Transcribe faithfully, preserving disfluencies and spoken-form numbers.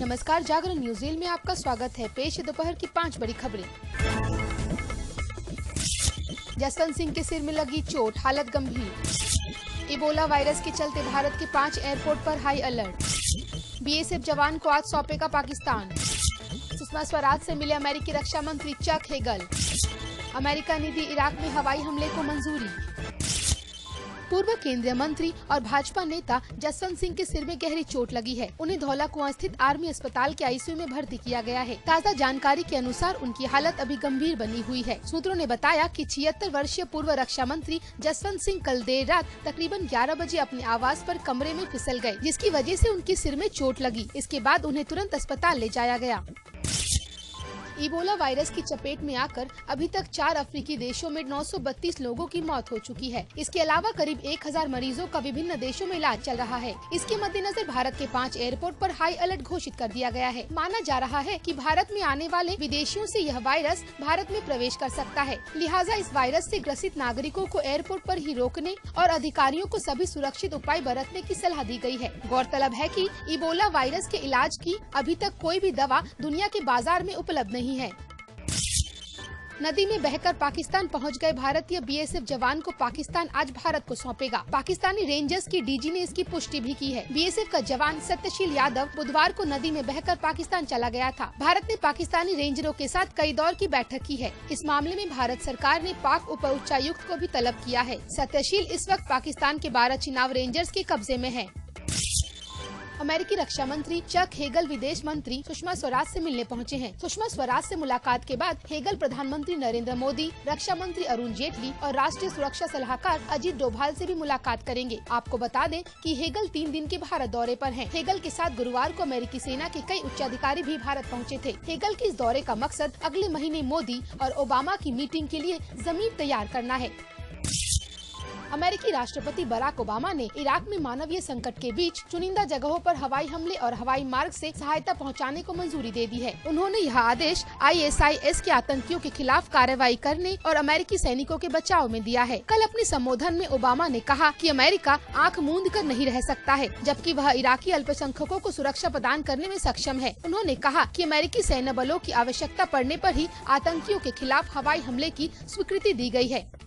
नमस्कार, जागरण न्यूज़ में आपका स्वागत है। पेश है दोपहर की पाँच बड़ी खबरें। जसवंत सिंह के सिर में लगी चोट, हालत गंभीर। इबोला वायरस के चलते भारत के पांच एयरपोर्ट पर हाई अलर्ट। बीएसएफ जवान को आज सौंपेगा पाकिस्तान। सुषमा स्वराज से मिले अमेरिकी रक्षा मंत्री चक हेगल। अमेरिका ने दी इराक में हवाई हमले को मंजूरी। पूर्व केंद्रीय मंत्री और भाजपा नेता जसवंत सिंह के सिर में गहरी चोट लगी है। उन्हें धौला कुआं स्थित आर्मी अस्पताल के आईसीयू में भर्ती किया गया है। ताज़ा जानकारी के अनुसार उनकी हालत अभी गंभीर बनी हुई है। सूत्रों ने बताया कि छिहत्तर वर्षीय पूर्व रक्षा मंत्री जसवंत सिंह कल देर रात तकरीबन ग्यारह बजे अपने आवास पर कमरे में फिसल गए, जिसकी वजह से उनके सिर में चोट लगी। इसके बाद उन्हें तुरंत अस्पताल ले जाया गया। इबोला वायरस की चपेट में आकर अभी तक चार अफ्रीकी देशों में नौ सौ बत्तीस लोगों की मौत हो चुकी है। इसके अलावा करीब एक हज़ार मरीजों का विभिन्न देशों में इलाज चल रहा है। इसके मद्देनजर भारत के पांच एयरपोर्ट पर हाई अलर्ट घोषित कर दिया गया है। माना जा रहा है कि भारत में आने वाले विदेशियों से यह वायरस भारत में प्रवेश कर सकता है। लिहाजा इस वायरस से ग्रसित नागरिकों को एयरपोर्ट पर ही रोकने और अधिकारियों को सभी सुरक्षित उपाय बरतने की सलाह दी गई है। गौरतलब है कि इबोला वायरस के इलाज की अभी तक कोई भी दवा दुनिया के बाजार में उपलब्ध नहीं है। नदी में बहकर पाकिस्तान पहुंच गए भारतीय बीएसएफ जवान को पाकिस्तान आज भारत को सौंपेगा। पाकिस्तानी रेंजर्स की डीजी ने इसकी पुष्टि भी की है। बीएसएफ का जवान सत्यशील यादव बुधवार को नदी में बहकर पाकिस्तान चला गया था। भारत ने पाकिस्तानी रेंजरों के साथ कई दौर की बैठक की है। इस मामले में भारत सरकार ने पाक उप उच्चायुक्त को भी तलब किया है। सत्यशील इस वक्त पाकिस्तान के बारह चिनाब रेंजर्स के कब्जे में है। अमेरिकी रक्षा मंत्री चक हेगल विदेश मंत्री सुषमा स्वराज से मिलने पहुंचे हैं। सुषमा स्वराज से मुलाकात के बाद हेगल प्रधानमंत्री नरेंद्र मोदी, रक्षा मंत्री अरुण जेटली और राष्ट्रीय सुरक्षा सलाहकार अजीत डोभाल से भी मुलाकात करेंगे। आपको बता दें कि हेगल तीन दिन के भारत दौरे पर हैं। हेगल के साथ गुरुवार को अमेरिकी सेना के कई उच्चाधिकारी भी भारत पहुंचे थे। हेगल के इस दौरे का मकसद अगले महीने मोदी और ओबामा की मीटिंग के लिए जमीन तैयार करना है। अमेरिकी राष्ट्रपति बराक ओबामा ने इराक में मानवीय संकट के बीच चुनिंदा जगहों पर हवाई हमले और हवाई मार्ग से सहायता पहुंचाने को मंजूरी दे दी है। उन्होंने यह आदेश आईएसआईएस के आतंकियों के खिलाफ कार्रवाई करने और अमेरिकी सैनिकों के बचाव में दिया है। कल अपने संबोधन में ओबामा ने कहा कि अमेरिका आंख मूंद कर नहीं रह सकता है, जबकि वह इराकी अल्पसंख्यकों को सुरक्षा प्रदान करने में सक्षम है। उन्होंने कहा कि अमेरिकी सैन्य बलों की आवश्यकता पड़ने पर ही आतंकियों के खिलाफ हवाई हमले की स्वीकृति दी गई है।